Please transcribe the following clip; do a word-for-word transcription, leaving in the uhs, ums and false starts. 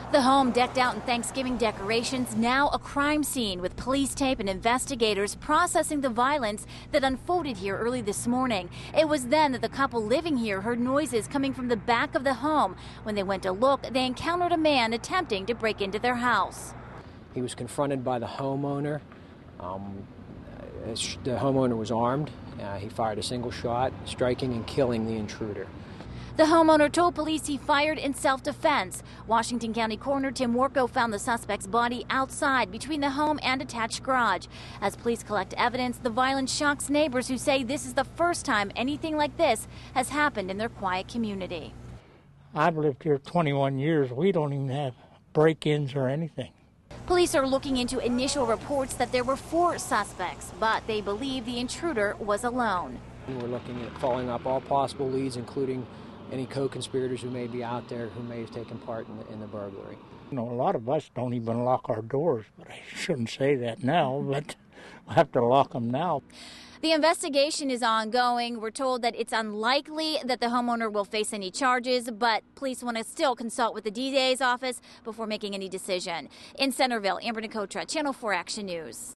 The home, decked out in Thanksgiving decorations, now a crime scene with police tape and investigators processing the violence that unfolded here early this morning. It was then that the couple living here heard noises coming from the back of the home. When they went to look, they encountered a man attempting to break into their house. He was confronted by the homeowner. Um, the homeowner was armed. Uh, he fired a single shot, striking and killing the intruder. The homeowner told police he fired in self-defense. Washington County Coroner Tim Warko found the suspect's body outside between the home and attached garage. As police collect evidence, the violence shocks neighbors who say this is the first time anything like this has happened in their quiet community. I've lived here twenty-one years. We don't even have break-ins or anything. Police are looking into initial reports that there were four suspects, but they believe the intruder was alone. We're looking at following up all possible leads, including any co-conspirators who may be out there who may have taken part in the, in the burglary. You know, a lot of us don't even lock our doors, but I shouldn't say that now, but we'll have to lock them now. The investigation is ongoing. We're told that it's unlikely that the homeowner will face any charges, but police want to still consult with the D A's office before making any decision. In Centerville, Amber Nicotra, Channel four Action News.